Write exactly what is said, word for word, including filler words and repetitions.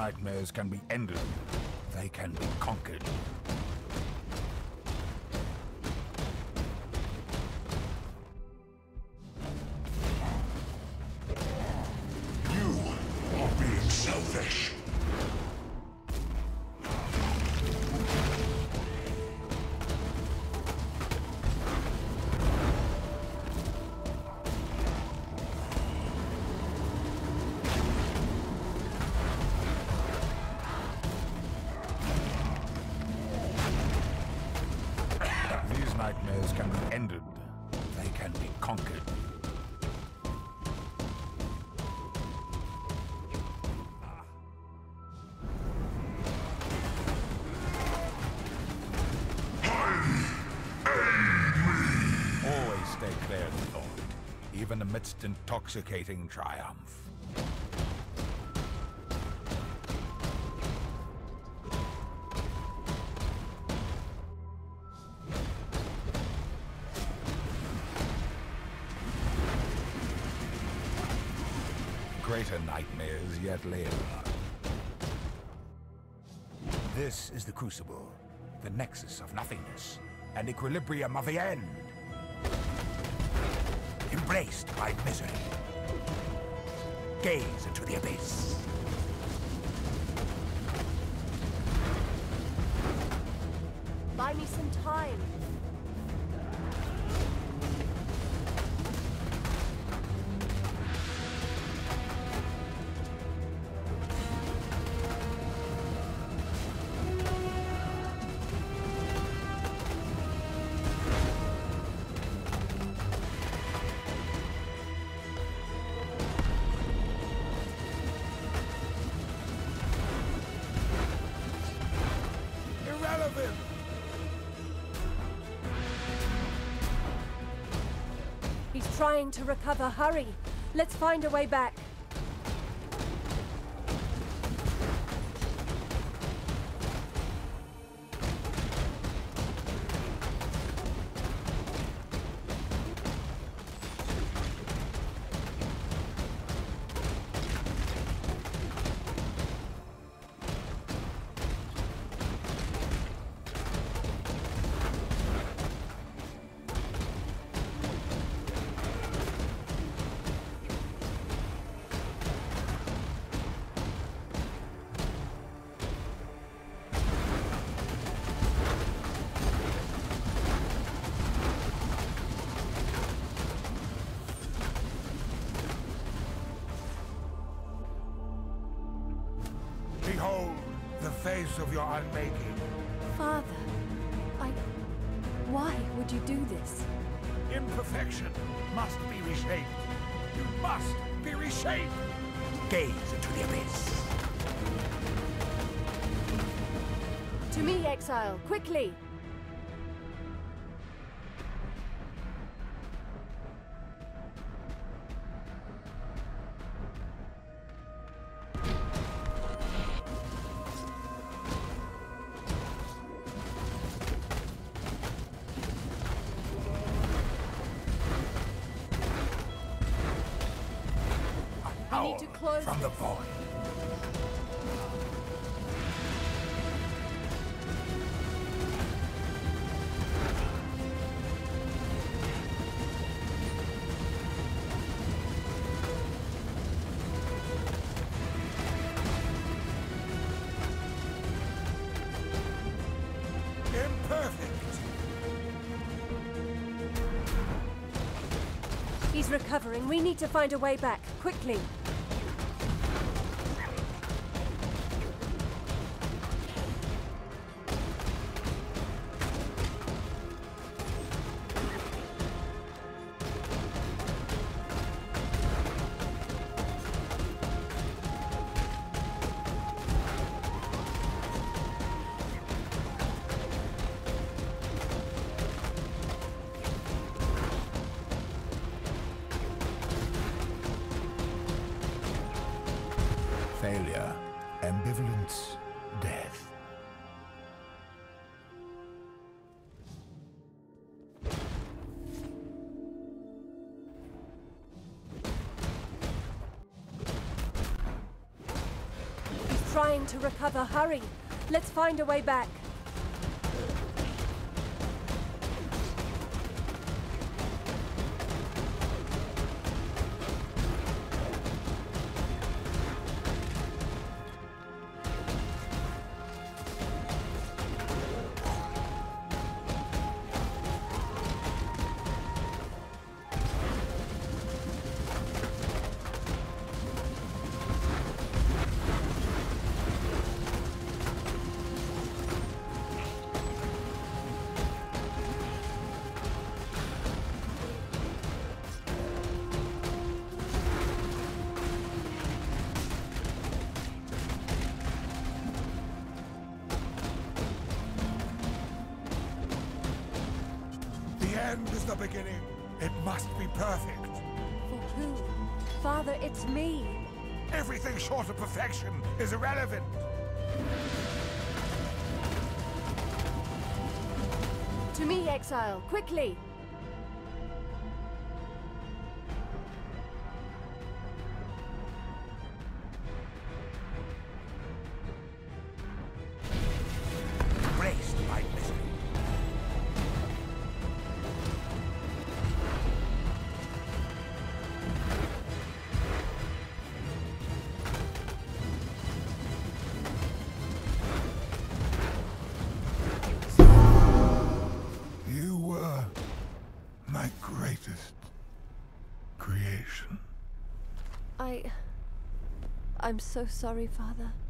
nightmares can be ended. They can be conquered. You are being selfish. These nightmares can be ended. They can be conquered. Always stay clear of the thought, even amidst intoxicating triumph. Greater nightmares yet live. This is the Crucible, the nexus of nothingness, and equilibrium of the end. Embraced by misery. Gaze into the abyss. Buy me some time. Irrelevant! He's trying to recover. Hurry. Let's find a way back. Behold the face of your unmaking. Father, I... Why would you do this? Imperfection must be reshaped. You must be reshaped. Gaze into the abyss. To me, Exile, quickly! We need to close from the this. void. Imperfect. He's recovering. We need to find a way back, quickly. Failure, ambivalence, death. He's trying to recover. Hurry! Let's find a way back. The end is the beginning. It must be perfect. For who? Father, it's me. Everything short of perfection is irrelevant. To me, Exile, quickly! Braced by misery. You were my greatest creation. I... I'm so sorry, Father.